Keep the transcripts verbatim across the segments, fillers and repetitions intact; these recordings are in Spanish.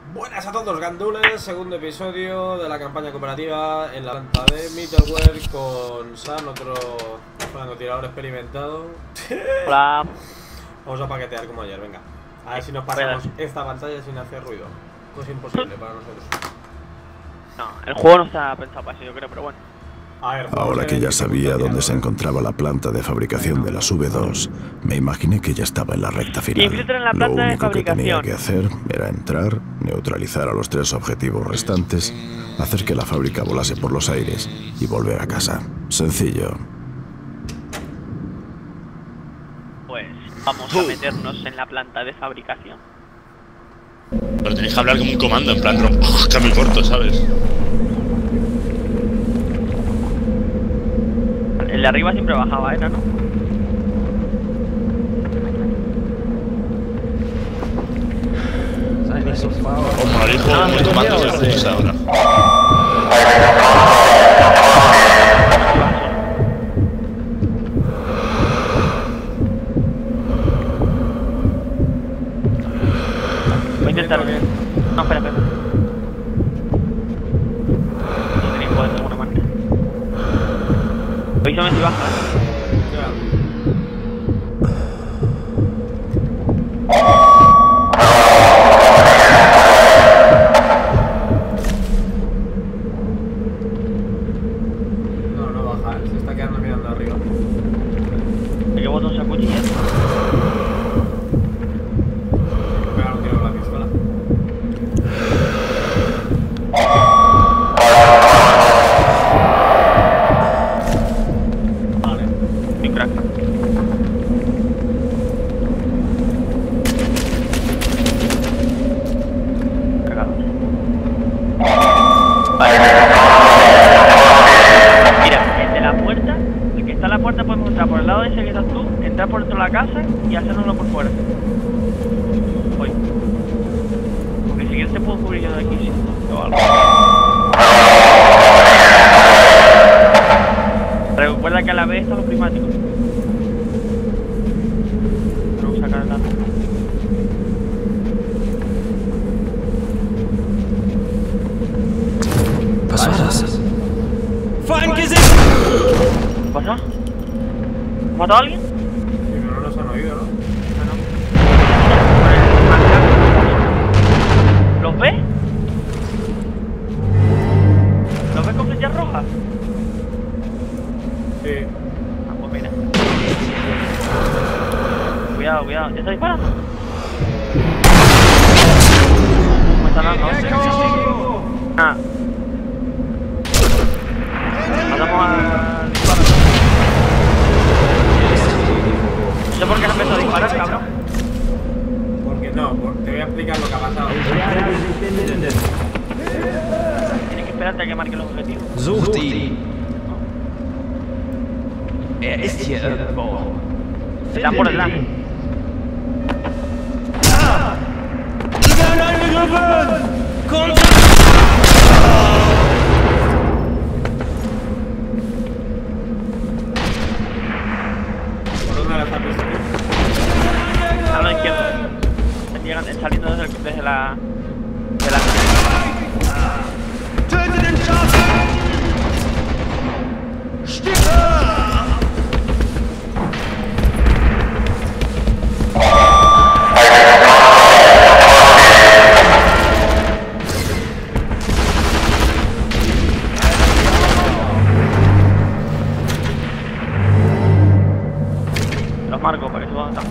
Buenas a todos, gandules, segundo episodio de la campaña cooperativa en la planta de Middleware con San, otro francotirador experimentado. Hola. Vamos a paquetear como ayer, venga. A ver si nos pasamos esta pantalla sin hacer ruido. Cosa imposible para nosotros. No, el juego no está pensado para eso, yo creo, pero bueno. A ver, ahora que ya sabía dónde se encontraba la planta de fabricación de las V dos, me imaginé que ya estaba en la recta final. Infiltra en la Lo planta de único que tenía fabricación. que hacer era entrar, neutralizar a los tres objetivos restantes, hacer que la fábrica volase por los aires y volver a casa. Sencillo. Pues vamos a meternos en la planta de fabricación. Pero tenéis que hablar como un comando, en plan, ¡oh, cambio corto!, ¿sabes? El de arriba siempre bajaba, ¿era, no? Como lo dijo muy comando, se lo puse ahora. Voy a intentar bien. No, espera, espera. No tenía poder de alguna manera. Avísame si baja. No, no baja, se está quedando mirando arriba. ¿De qué botón se acuchilla? Pegar un tiro con la pistola. Vale. Mi crack. Cagado. Vale. Mira, el de la puerta, el que está en la puerta podemos entrar por el lado ese que estás tú, entrar por dentro de la casa y hacérnoslo por fuera. Voy. Porque si quieres te puedo cubrir yo de aquí, sí. O algo. Recuerda que a la vez están los prismáticos. Tengo que sacar el dato. Was? ¿Qué pasa? ¿Has matado a alguien? Sí, pero no nos han oído, ¿no? ¿Los ves? ¿Los ves con flechas rojas? Sí. Ah, pues mira. Cuidado, cuidado. ¿Ya está disparando? Me está dando, ¿eh? Ah. Matamos al disparo. No sé por qué no empezó a disparar, cabrón. Porque no, por- te voy a explicar lo que ha pasado. Tienes que esperarte a que marque los objetivos. Sucht ihn. Er ist hier irgendwo. Están por detrás. ¿Por dónde la estás visto? A la izquierda. Están llegando, saliendo desde, el- desde la... De la... Los marco para que suban tanto.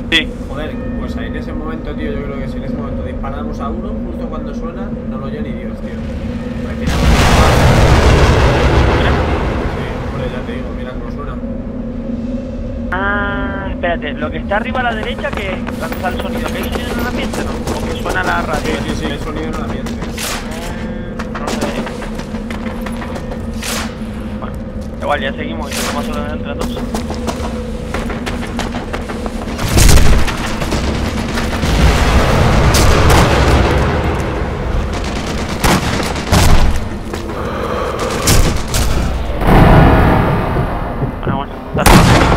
Sí. Joder, pues ahí en ese momento, tío, yo creo que si en ese momento disparamos a uno, justo cuando suena, no lo oye ni Dios, tío. Retiramos. Sí, hombre, ya te digo, mira cómo suena. Ah, espérate, lo que está arriba a la derecha, que cuando está el sonido, ¿que hay sonido en el ambiente, no? ¿O que suena la radio? Sí, sí, sí, el sonido en el ambiente. No sé. Bueno, igual ya seguimos y se vamos a hablar entre todos. Bueno, bueno, dale.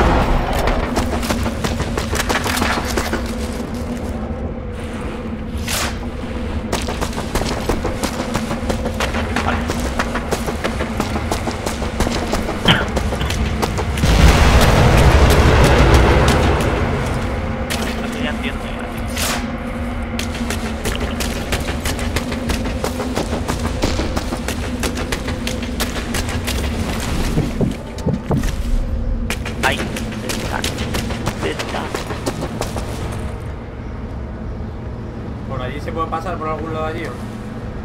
Ahí, está, está. ¿Por allí se puede pasar por algún lado allí o no?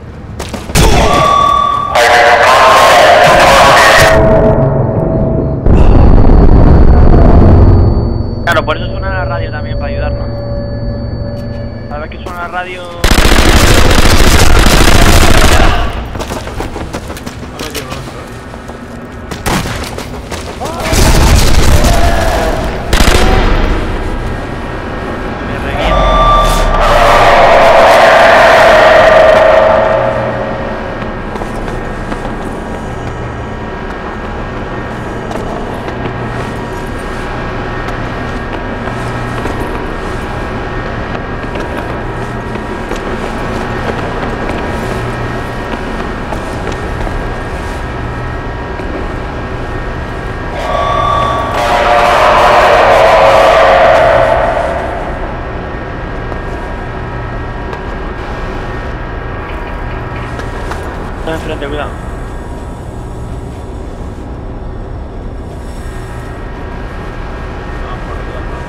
Claro, por eso suena la radio también, para ayudarnos. Cada vez que suena la radio... A ver, tío, no lo sé. me revienta. Está enfrente, cuidado. Vamos por allá, ¿no?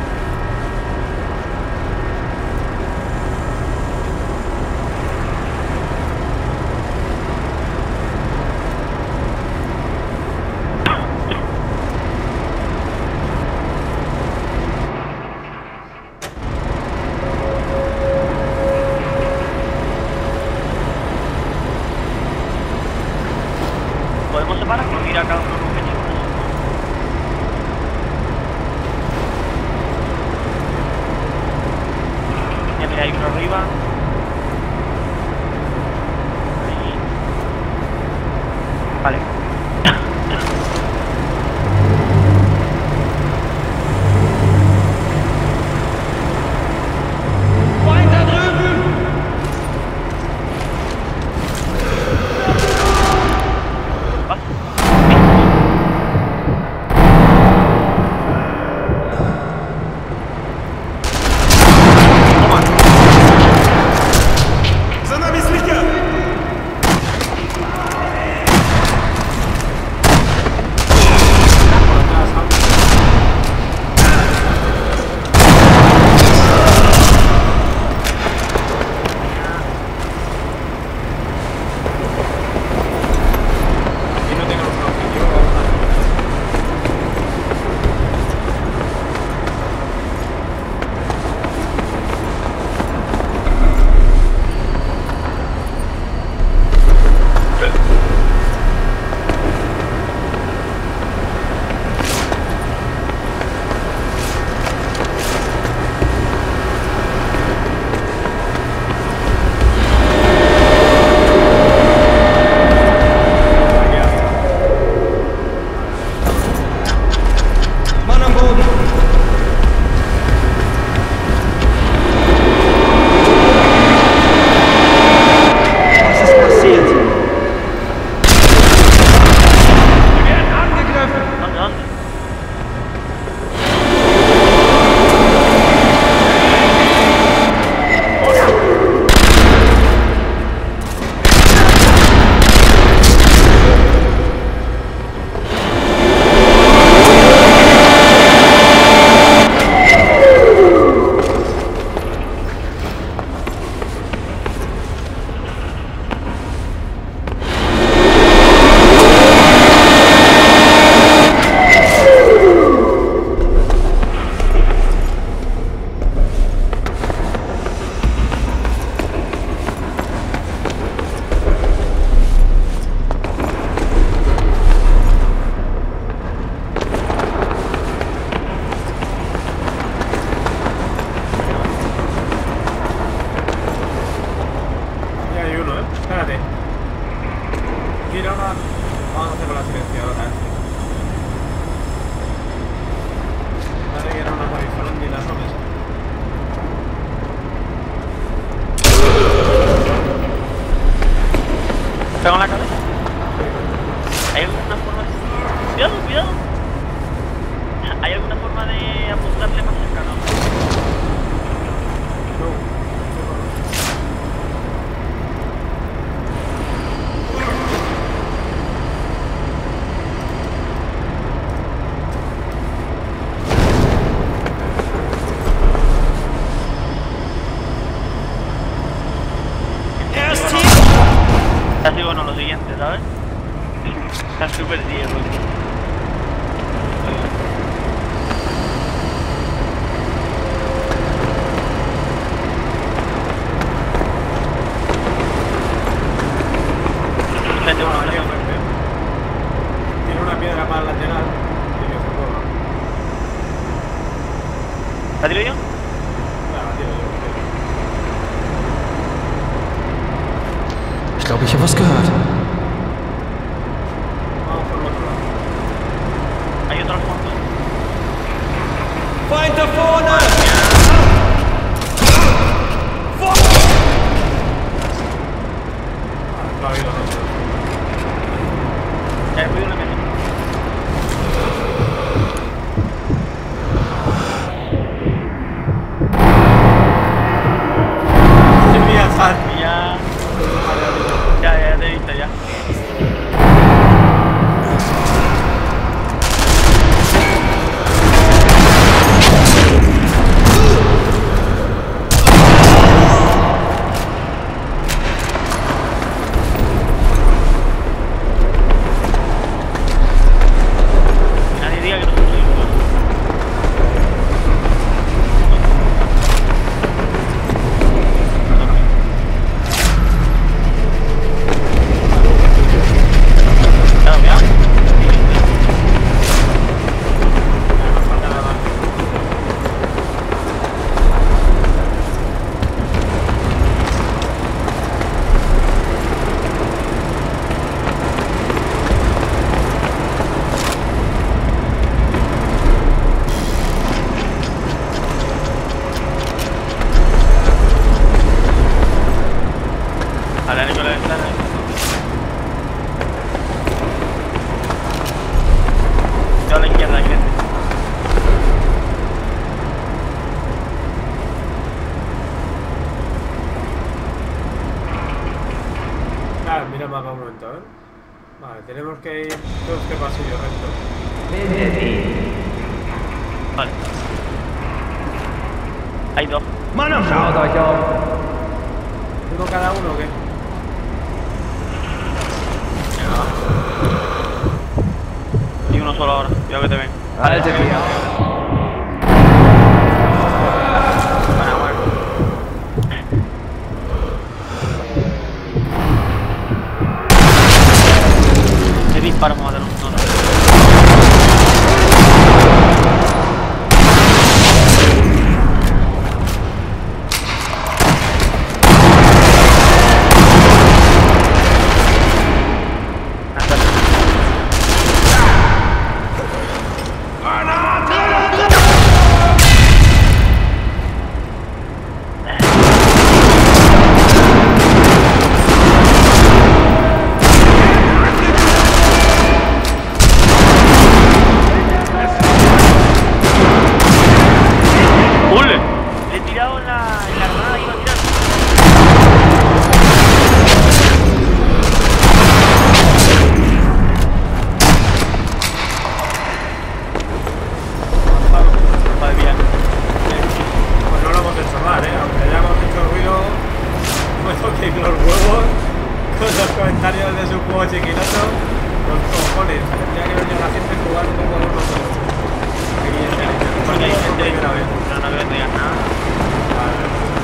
¿Podemos separar o ir a cada uno con pecho? Ya mira, hay uno arriba. Ahí. Vale. Pego en la cabeza. ¿Hay alguna forma de... Cuidado, cuidado. ¿Hay alguna forma de apuntarle más cercano? Casi bueno lo siguiente, ¿sabes? Está súper ciego. Vete uno, vete uno. Tiene una piedra para el lateral y que se mueva. ¿La tiro yo? Claro, tiro yo. Ich glaube, ich habe was gehört. Vamos por el otro lado. Hay otro al fondo. ¡Feind da vorne! Lo ha habido nosotros. Ya he podido una mesa. Mira, Zar. Ya. Ya, ya te he visto ya. Nadie diga que no soy yo. Claro, mira. Ahora ni con la ventana. Yo a la izquierda, gente. Claro, mira el mapa un momento, ¿eh? Vale, tenemos que ir todo este pasillo recto. Vale. Hay dos. Schaut euch auf. ¿Uno cada uno o qué? Y uno solo ahora. Cuidado que te ven. Haltet die Augen. Bueno, bueno. ¿Qué disparo vamos a hacer nosotros? comentarios de su juego chiquinoso, los cojones. Tendría que venir la gente jugando como nosotros. Porque hay gente que no pero no veo que digas nada. Vale.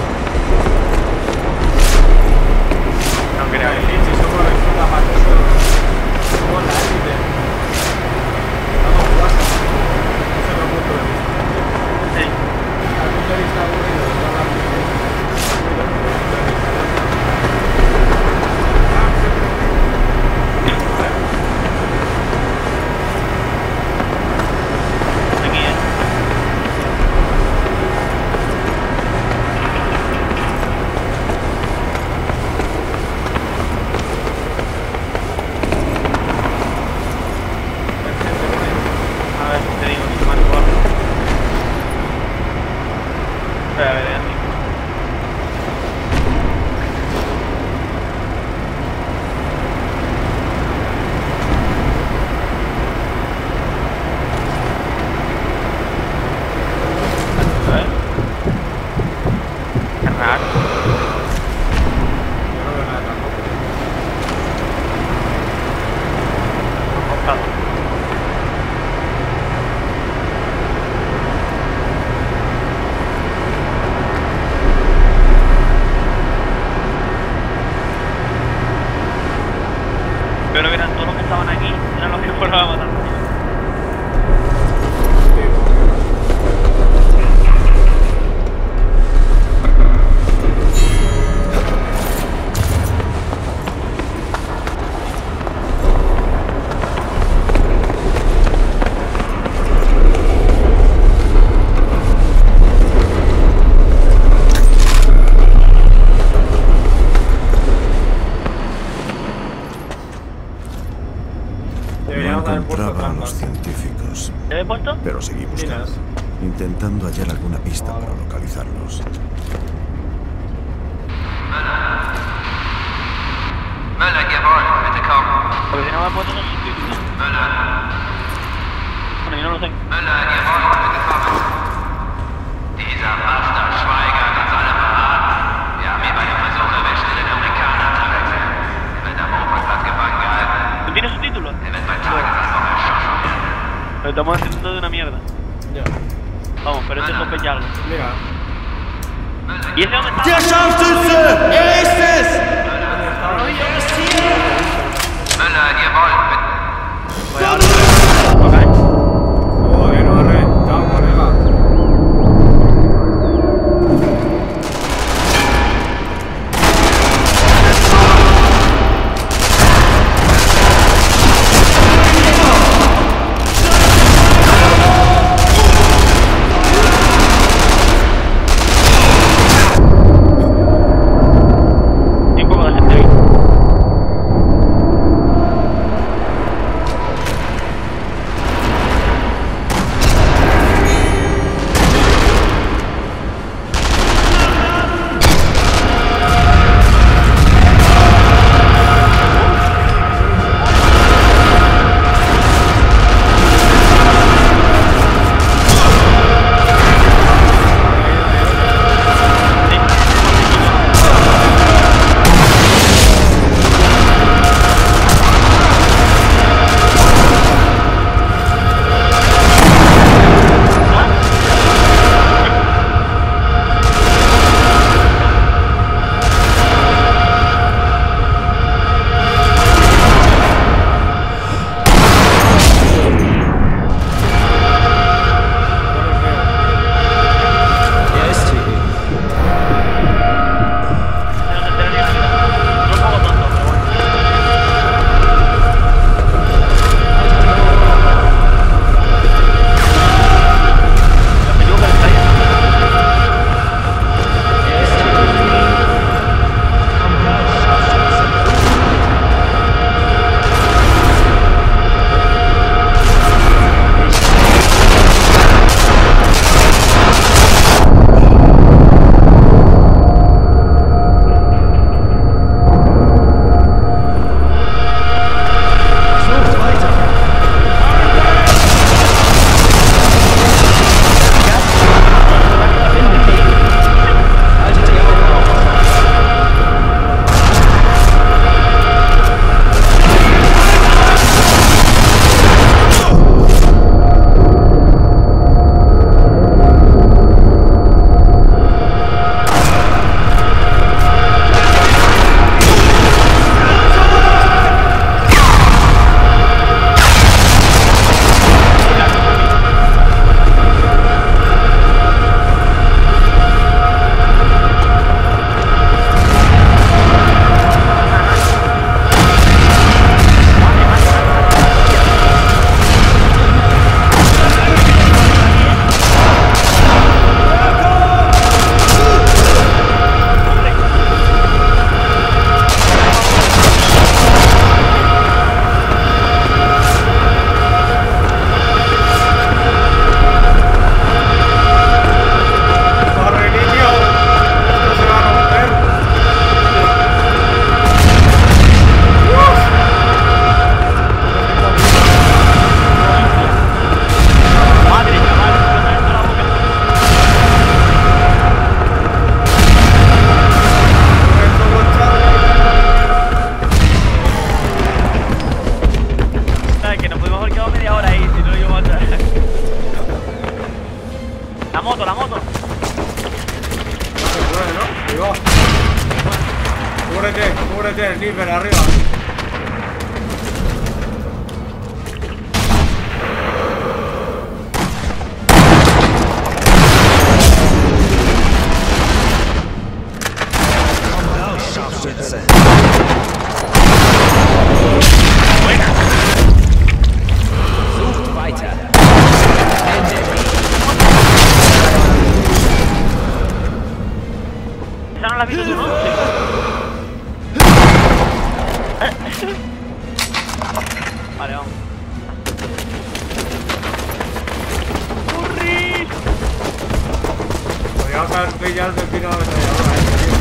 No creo Sí, que si somos la parte somos la élite. Vamos, guasa. Ese es el punto de vista. sí. Al punto de vista aburrido de toda la gente. Espera, a ver, así. A ver. Qué raro. Yo no veo nada tampoco. Costado. Pero que eran todos los que estaban aquí, eran los que fueron a matar. No Deberíamos haber puesto encontraba a trampas. los científicos, ¿Te he puesto? pero seguí buscando, Minas. intentando hallar alguna pista para localizarlos. Möller, jawohl, bitte kommen. Porque si no me he puesto no sustitutos. Möller, Bueno, yo no lo sé. Möller, jawohl, bitte kommen. Dieser Master Schweigert uns alle verraten. Wir haben ihn bei dem Versuch erwischt, den Amerikaner zu wechseln. Er wird am Hochplatz gefangen gehalten. ¿Tú tienes subtítulos? Er wird bei Tageslicht erschossen werden. Pero estamos haciendo de una mierda. Ya. Vamos, pero este es sospecharlo. Mira. ¿Y ese dónde está? Der Scharfschütze! Er ist es! Möller, jawohl, bitte. Ok. Joder, nos ha reventado, colega. Hay un poco de gente ahí. Ahí va. Cúbrete, cúbrete, sniper, arriba. Esa no la has visto tú, ¿no? Vale, vamos. ¡Corri! Podríamos haber pillado el pepino a la ametralladora, eh, tío.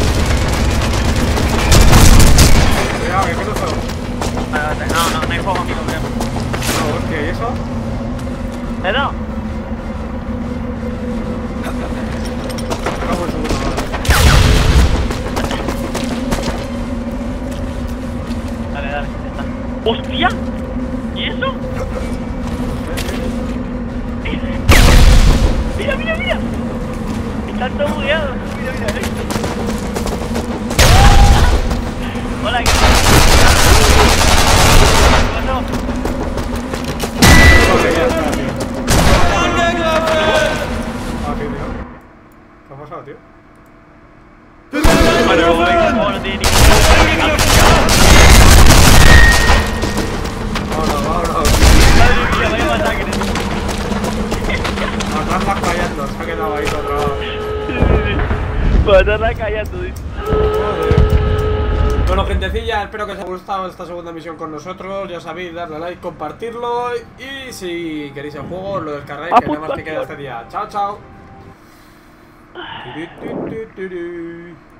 Cuidado, que cruzo. Vale, vale, no, no, no hay juego amigo, creo. No, hostia, ¿y eso? ¿Le no? Acabo el segundo, vale. Dale, dale, ya está. ¡Hostia! ¿Y eso? ¡Mira, mira, mira! Están todos bugueados. Mira, mira, eh. Hola, ¿qué tal? ¿Qué pasó? Ok, ya está, tío. Ah, tío, tío. ¿Qué ha pasado, tío? Vale, luego venga, luego no tiene ningún... Vámonos, vámonos. Madre mía, vaya masacre. Matarla callando, se ha quedado ahí todo trabado. Matarla callando, tío. Bueno, gentecilla, espero que os haya gustado esta segunda misión con nosotros. Ya sabéis, darle a like, compartirlo. Y si queréis el juego, lo descargáis, que nada más que queda este día. Chao, chao.